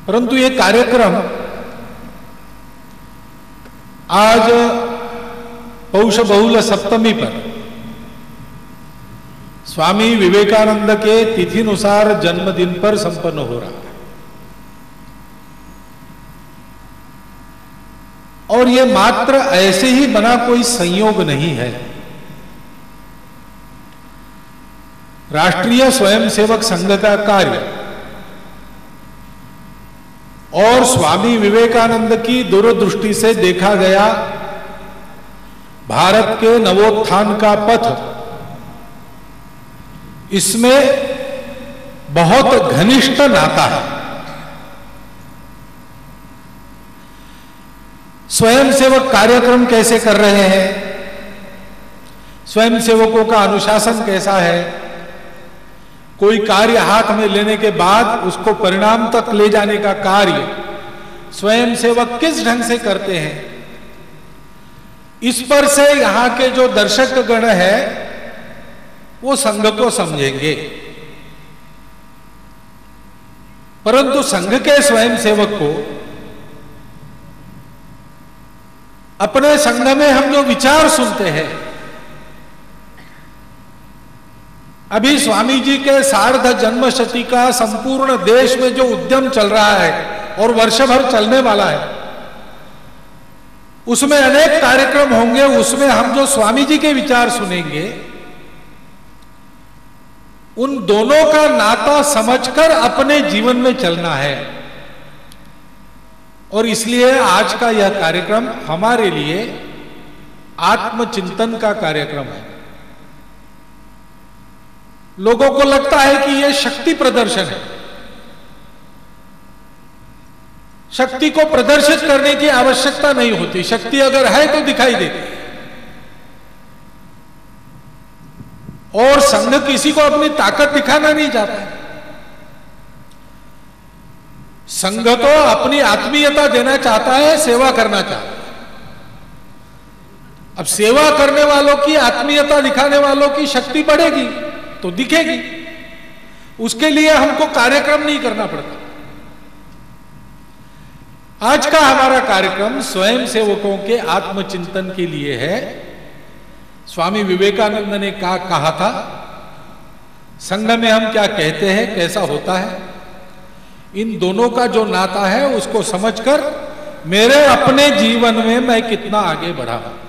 परंतु ये कार्यक्रम आज पौष बहुल सप्तमी पर स्वामी विवेकानंद के तिथिनुसार जन्मदिन पर संपन्न हो रहा है। और ये मात्र ऐसे ही बना कोई संयोग नहीं है। राष्ट्रीय स्वयंसेवक संघ का कार्य और स्वामी विवेकानंद की दूरदृष्टि से देखा गया भारत के नवोत्थान का पथ, इसमें बहुत घनिष्ठ नाता है। स्वयंसेवक कार्यक्रम कैसे कर रहे हैं, स्वयंसेवकों का अनुशासन कैसा है, कोई कार्य हाथ में लेने के बाद उसको परिणाम तक ले जाने का कार्य स्वयंसेवक किस ढंग से करते हैं, इस पर से यहां के जो दर्शक गण है वो संघ को समझेंगे। परंतु संघ के स्वयंसेवक को अपने संघ में हम जो विचार सुनते हैं, अभी स्वामी जी के सार्ध जन्मशती का संपूर्ण देश में जो उद्यम चल रहा है और वर्ष भर चलने वाला है, उसमें अनेक कार्यक्रम होंगे। उसमें हम जो स्वामी जी के विचार सुनेंगे, उन दोनों का नाता समझकर अपने जीवन में चलना है। और इसलिए आज का यह कार्यक्रम हमारे लिए आत्मचिंतन का कार्यक्रम है। लोगों को लगता है कि यह शक्ति प्रदर्शन है। शक्ति को प्रदर्शित करने की आवश्यकता नहीं होती, शक्ति अगर है तो दिखाई देती। और संघ किसी को अपनी ताकत दिखाना नहीं चाहता है। संघ तो अपनी आत्मीयता देना चाहता है, सेवा करना चाहता है। अब सेवा करने वालों की, आत्मीयता दिखाने वालों की शक्ति बढ़ेगी तो दिखेगी। उसके लिए हमको कार्यक्रम नहीं करना पड़ता। आज का हमारा कार्यक्रम स्वयंसेवकों के आत्मचिंतन के लिए है। स्वामी विवेकानंद ने कहा था, संघ में हम क्या कहते हैं, कैसा होता है, इन दोनों का जो नाता है उसको समझकर मेरे अपने जीवन में मैं कितना आगे बढ़ा हूं।